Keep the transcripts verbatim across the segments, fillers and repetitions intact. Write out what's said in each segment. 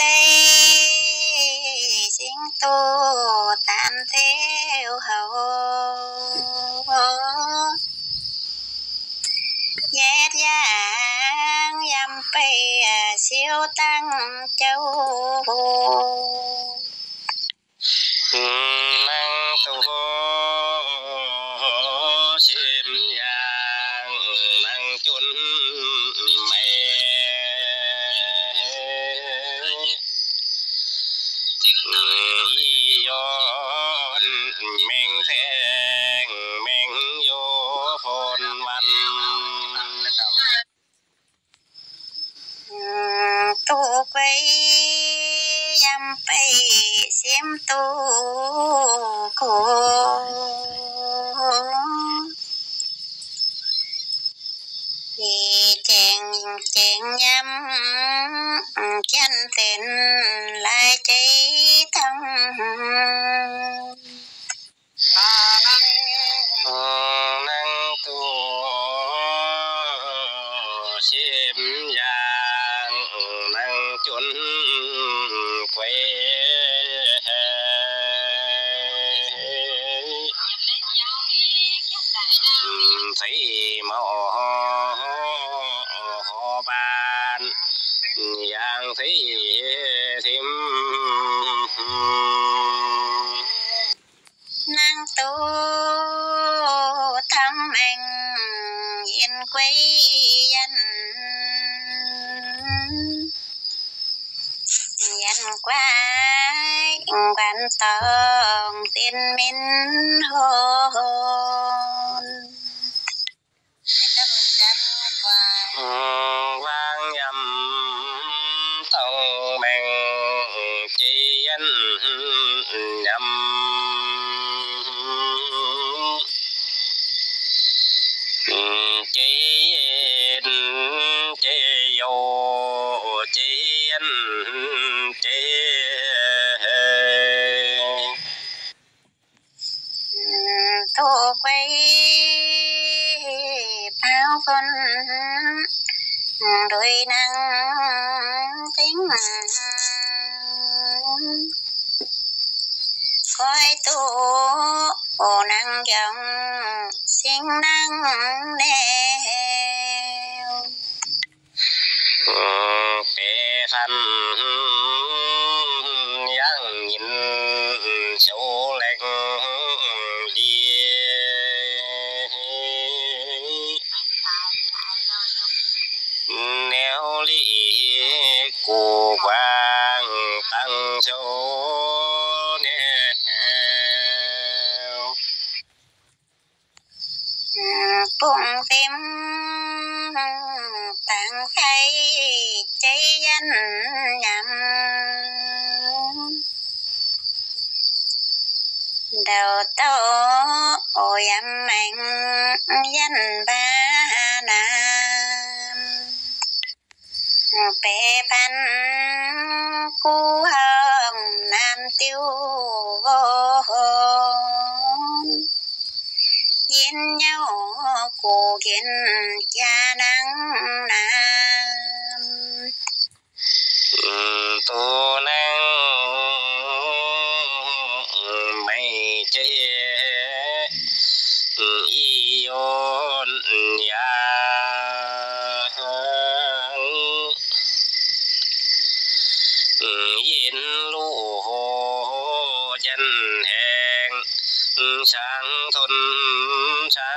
tây sinh tu tạm theo hậu nhét giang yam pây siêu tăng châu năng tu xiêm giang năng chun mê yon men thang men vô hồn văn tu quay yam pây xiêm tu cô thì chèn chèn nhắm chân tiền lại cháy thân năng tu xiêm giang năng chun quê thấy màu ho ban giang thấy thêm năng tu tâm anh yên quê dân dân quái quan tòng tiên minh hồn vang nhầm tông men chi dân nhầm chi chi vô chi dân chi thu quay bao con đôi năng tính coi tu năng dòng sinh năng nèo kẻ thân yang nhìn sâu lạnh đi neo lý cô quang tăng số neo bụng tim tặng khay cháy dân nhầm đầu tàu ôi âm anh dân ba nam bè pan cú hồng nam tiêu vô hồn yên nhau cụ kiến cha nắng nam tu năng mây chế ion ya yên lũ dân hẹn sáng thôn xa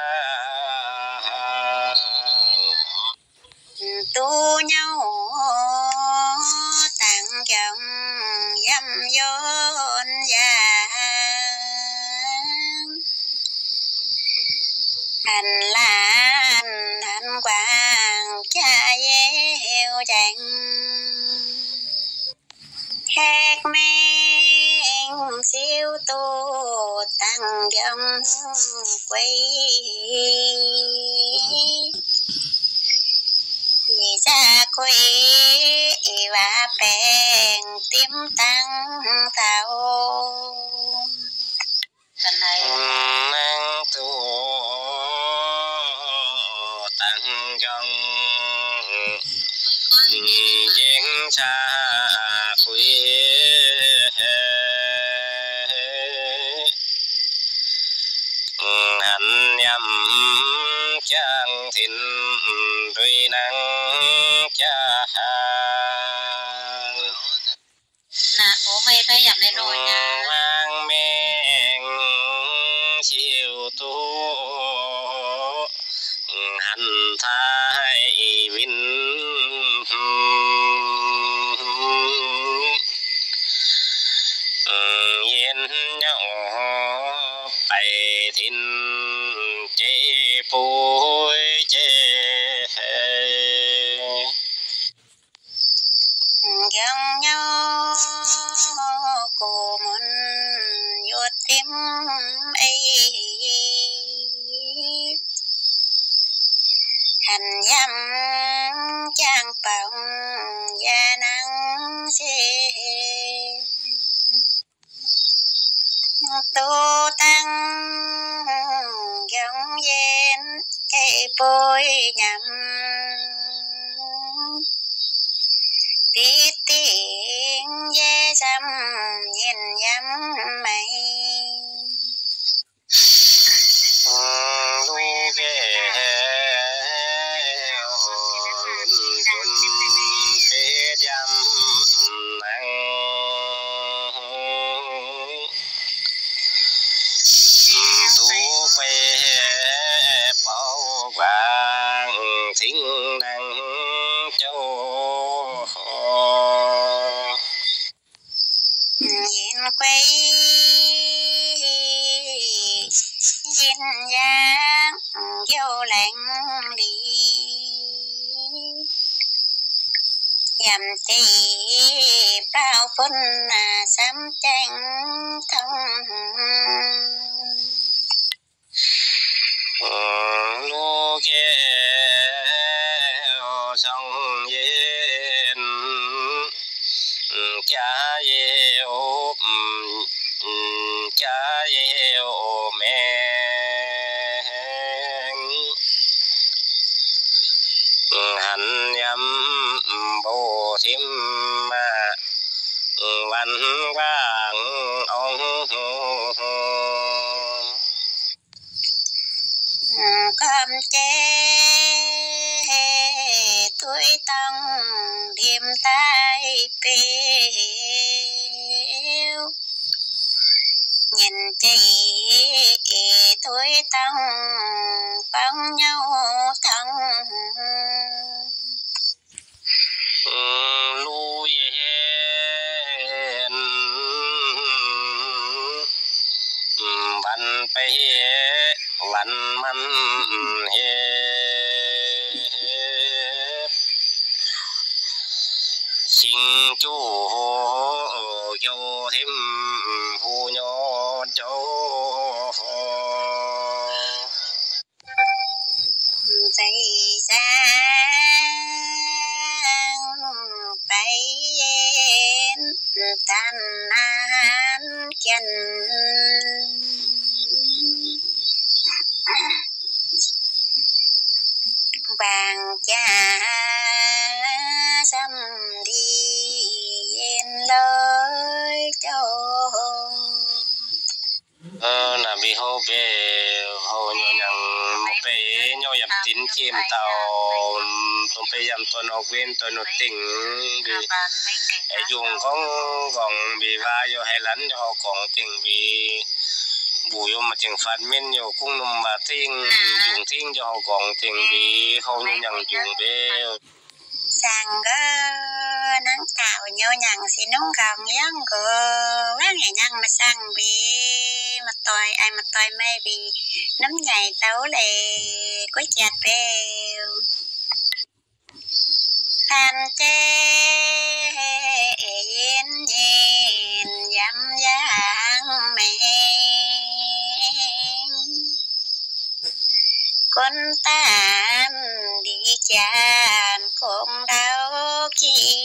tu nhau tặng chồng dâm dôn già hành lan hành quang cha yêu chẳng hết men siêu tu tăng dòng quay vì ra quay và bèn tím tăng thảo tình này năng tu tăng dòng giếng xa quê hạnh nhầm trang thìn rồi nắng cha nè ủa mày thấy dặm này rồi nha vang men chiều tu hạnh thái vinh yên nhau bài thìn chế phôi chế gần nhau cô muốn vô tim ấy hành dâm trang bồng gia nắng xe tu tăng giống dên cây bôi nhầm tí tiếng dê dâm nhìn dâm mày lui về tuần tết dâm nắng tu về bao vàng thính năng châu nhìn quay nhìn dáng vô lạnh đi dầm tì bao phun là sắm tranh thông lu ghé sông yên cha yêu cha yêu mẹ hành nhâm bồ thím văn vàng ông cầm chế tuổi tăng đêm tay bêu nhìn chị tuổi tăng bằng nhau thăng lu yên văn pe văn man he sinh chu vô thêm hu nhó châu dậy sang bay yên tan an chân vàng cha xăm đi yên lối châu ờ là vì hô về hô nhỏ nhằng một bé nhỏ yểm tín chìm tàu tụi bé yểm tuần học viên tuần học tỉnh vì dùng có vòng vì va vô hay lắn cho họ còn tỉnh vì bùi vô mà chừng phạt miên nhiều cũng nằm mà thiên dùng thiên cho họ còn tỉnh vì hô nhỏ nhằng dùng về sang cái nắng tạo nhau nhằng xin nóng gồng nhang cửa quán ngày nhang mà sang vì mặt tỏi ai mặt tỏi mây vì nấm nhảy tấu lệ có chặt bèo than chê yên nhìn dăm dáng mẹ con tan đi chàn không đau chi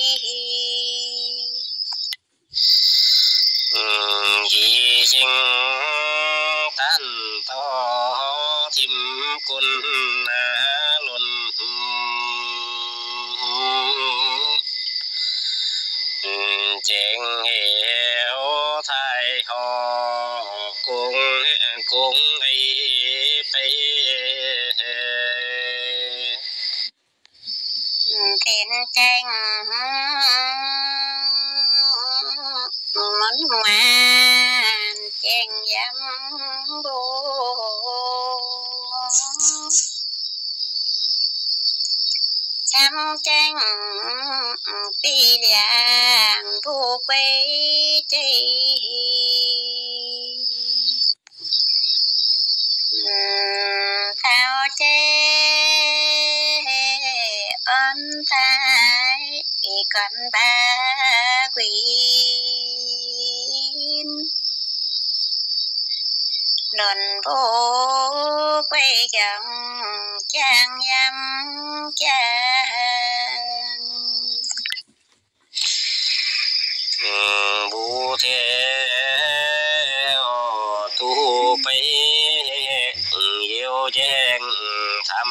vì sinh tan to thìm quân luôn chén heo thái họ cũng cũng ấy bay thiên tranh món ngoan chén dám bố chăm tranh pi liang thu quê chi thao chê ơn thái còn ba quỷ luận vô quê gầm trang nhâm trang bố thế tu bay yêu giang thăm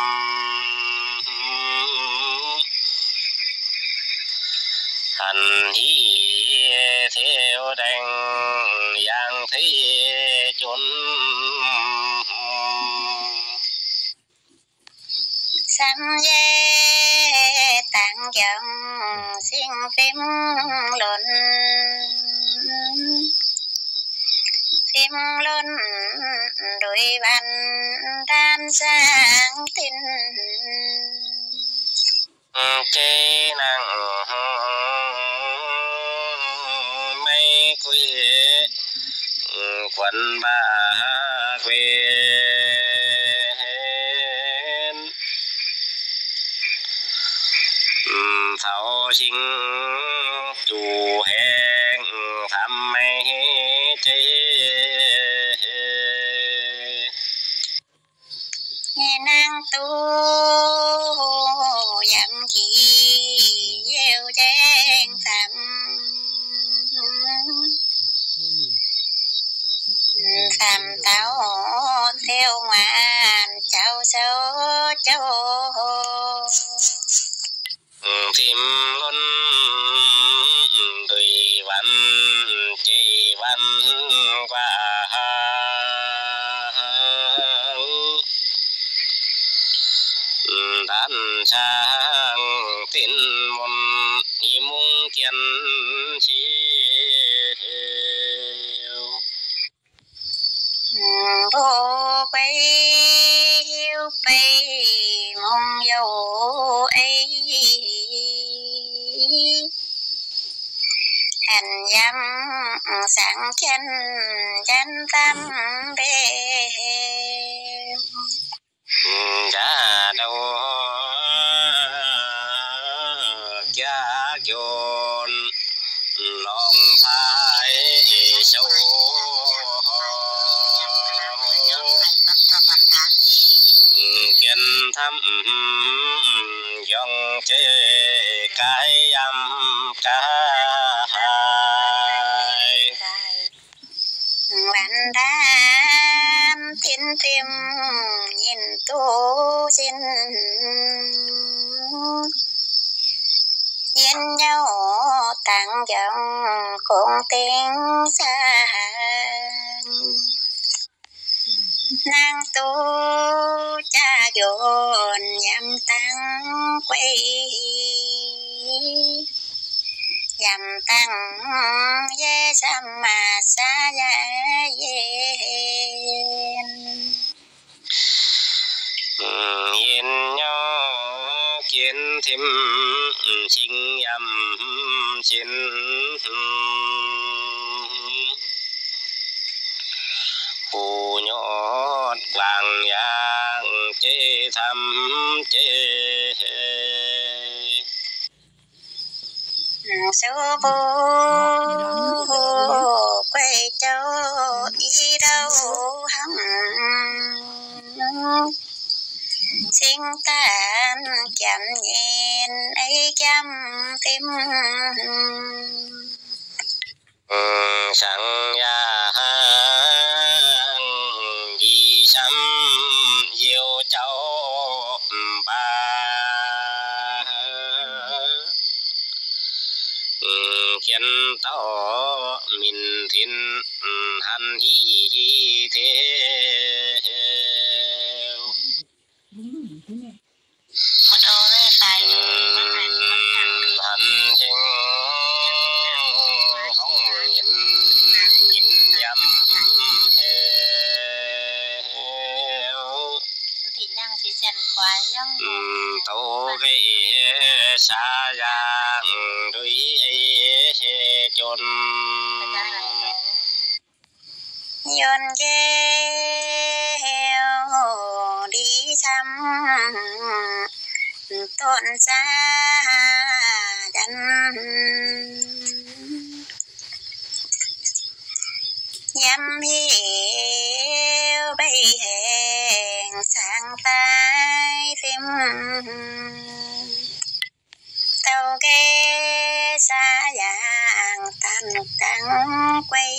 hành hi theo đành giang thấy chốn xăm dê tặng dòng xin phim luận phim luận đôi bàn đan sang tin chế năng mấy quý quần ba quê thảo sinh chủ hẹn thăm mấy chế nghe năng tu dặm chỉ gieo đen thầm thầm táo theo ngoan cháu sâu cháu thêm luôn tùy văn chỉ văn qua đan sang tin môn y mung kiên chiêu vô quay hiu bay mong dấu ấy hành dâm sẵn chân chân tâm bê đã đâu cha dồn lòng thái sâu kiên thăm dòng chế cái âm ca hai bạn đam tin tim nhìn tu xin nhìn nhau tặng dòng cùng tiếng xa nàng tu cha dồn nhằm tăng quay nhằm tăng dễ xăm mà xa giá yên nhìn nhau kiến thêm sinh nhằm xin phù nhót vàng giang chế thăm chế số bố quay châu ý đâu hâm xin tan chậm nhìn ấy chăm tim sang ya đi xăm diêu cháu ba kiến tao mình thiên hắn hi thế hắn chính không nhìn nhìn nhầm thì năng thì dần khoái lắm tao về xa giang đôi ấy chôn nhon gheo đi thăm tôn xa đắn nhắm hiu bay hẹn sang tay phim tàu ghé xa dạng tan trắng quay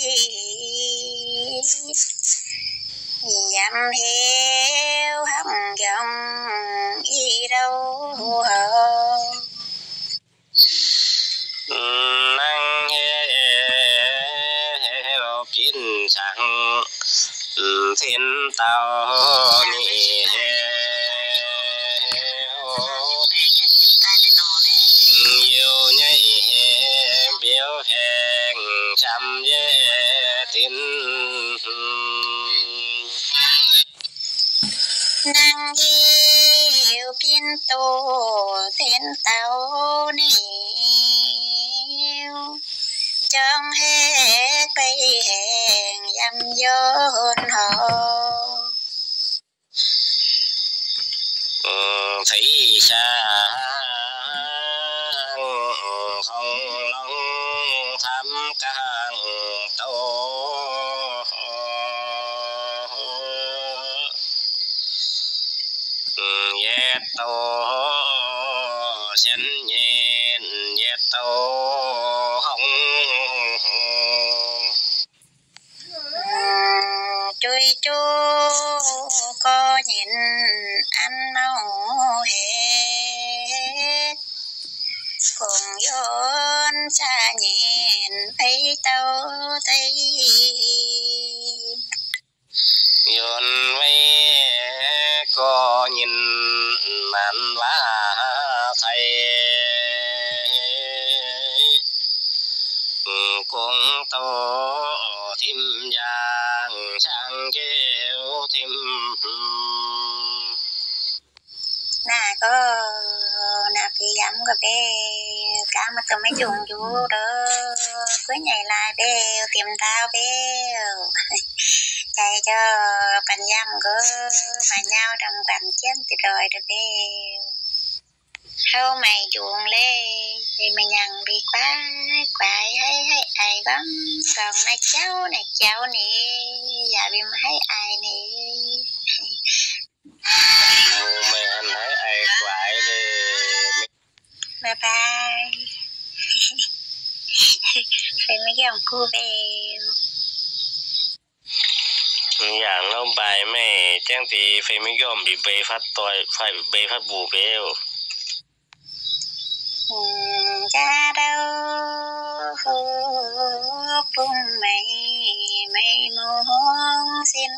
nhắm hiu hấp dòng y đâu hờ năng heo kín sáng thiên tao nhị yêu nhảy biểu hẹn chăm dễ tin năng yêu biên tô thiên tao niu trong hết bay hẹn dăm dôn hồ thấy xa không lòng thăm càng tô yết tô sen nhện yết tô hồng chui chu có nhìn ăn mau hết cùng yôn xa nhìn thấy tao thấy yôn mấy có nhìn màn lá thầy cũng tô thêm giang sang kêu thêm nà có nà bị dặm có bé cả mà tụi mấy dùng chú đó cứ nhảy lại bé tìm tao bé chạy cho bạn giam có mà nhau trong bạn chết thì rồi được bé không mày chuộng lê thì mày nhận bị quá quái hay hay ai bắn còn này cháu này cháu nè dạ bị mà thấy ai nè mày anh thấy ai quái nè bye bye phải mấy cái ông cô về อย่างเราใบแม่แจ้งตีไฟไม่ยอมบีเบฟัดตัวไฟเบฟัดบูเบล cha đâu bung mây mây muôn xin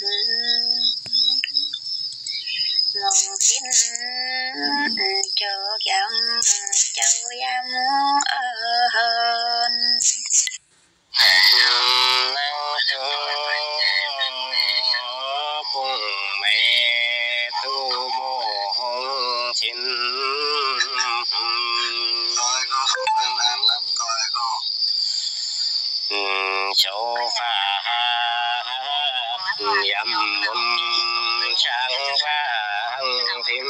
mong xin chỗ dòng châu dâm hơn năng bung mây tu mô hồng xin châu pha yam môn sang vang thêm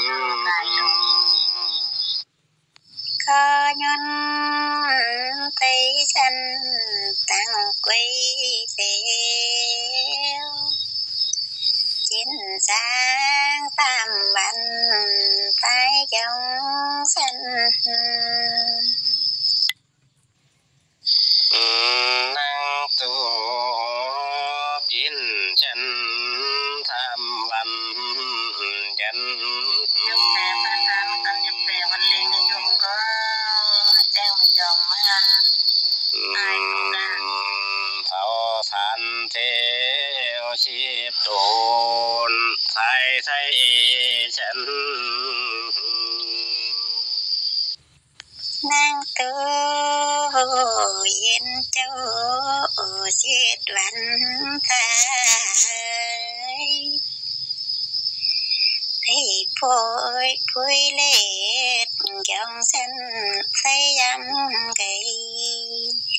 có nhân tây xanh tăng quay theo chín sáng tam mạnh tay dòng xanh năng tu kiến chân tham văn chân chồng ăn ai cũng là thảo than theo ship đồn thay thay chân nàng tư yên châu xiết văn thái thì phôi phôi lết dòng sân say dăm cây